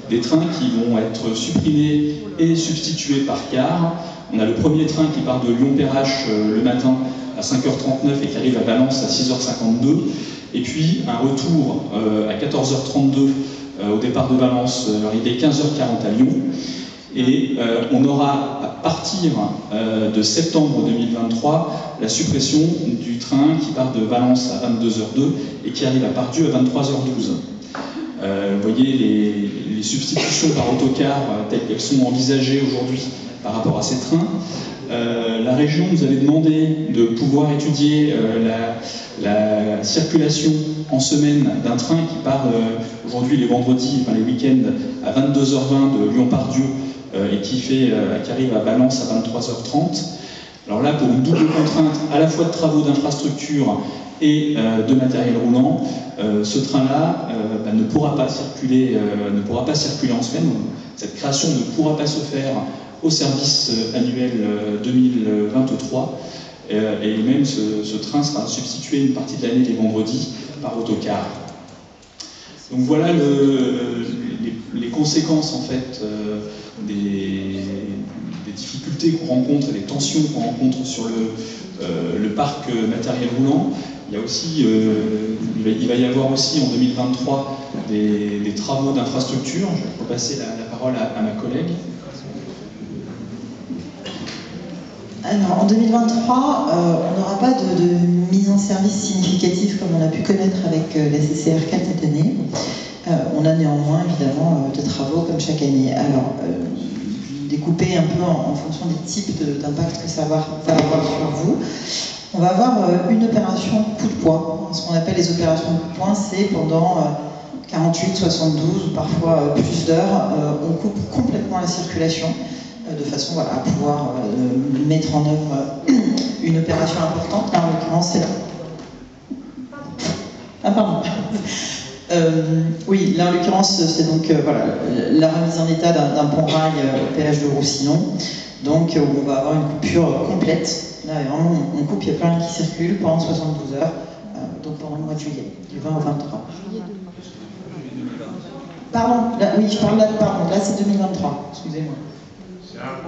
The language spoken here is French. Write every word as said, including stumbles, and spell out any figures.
des trains qui vont être supprimés et substitués par cars. On a le premier train qui part de Lyon-Perrache euh, le matin à cinq heures trente-neuf et qui arrive à Valence à six heures cinquante-deux. Et puis un retour euh, à quatorze heures trente-deux euh, au départ de Valence, euh, arrivé quinze heures quarante à Lyon. Et euh, on aura à partir euh, de septembre deux mille vingt-trois la suppression du train qui part de Valence à vingt-deux heures deux et qui arrive à Pardieu à vingt-trois heures douze. Euh, vous voyez les, les substitutions par autocar euh, telles qu'elles sont envisagées aujourd'hui par rapport à ces trains. Euh, la région nous avait demandé de pouvoir étudier euh, la, la circulation en semaine d'un train qui part euh, aujourd'hui les vendredis, enfin les week-ends à vingt-deux heures vingt de Lyon-Pardieu euh, et qui, fait, euh, qui arrive à Valence à vingt-trois heures trente. Alors là, pour une double contrainte à la fois de travaux d'infrastructure et euh, de matériel roulant, euh, ce train-là euh, bah, ne pourra pas circuler, euh, ne pourra pas circuler en semaine. Cette création ne pourra pas se faire au service annuel deux mille vingt-trois, euh, et même ce, ce train sera substitué une partie de l'année les vendredis par autocar. Donc voilà le, les, les conséquences en fait euh, des, des difficultés qu'on rencontre et des tensions qu'on rencontre sur le, euh, le parc matériel roulant. Il y a aussi, euh, il, va, il va y avoir aussi en deux mille vingt-trois des, des travaux d'infrastructure. Je vais repasser la, la parole à, à ma collègue. Alors, en deux mille vingt-trois, euh, on n'aura pas de, de mise en service significative comme on a pu connaître avec euh, la C C R quatre cette année. Euh, on a néanmoins, évidemment, euh, de travaux comme chaque année. Alors, euh, découpé un peu en, en fonction des types d'impact que ça va, va avoir sur vous. On va avoir euh, une opération coup de poing. Ce qu'on appelle les opérations coup de poing, c'est pendant euh, quarante-huit, soixante-douze ou parfois euh, plus d'heures, euh, on coupe complètement la circulation de façon voilà, à pouvoir euh, mettre en œuvre une opération importante. Là, en l'occurrence, c'est là. Ah, pardon. euh, oui, là, en l'occurrence, c'est donc euh, voilà, la remise en état d'un pont-rail euh, au péage de Roussillon. Donc, euh, où on va avoir une coupure complète. Là, vraiment, on coupe, il y a plus rien qui circule pendant soixante-douze heures, euh, donc pendant le mois de juillet, du vingt au vingt-trois. Pardon, là, oui, je parle là, pardon, là c'est deux mille vingt-trois, excusez-moi.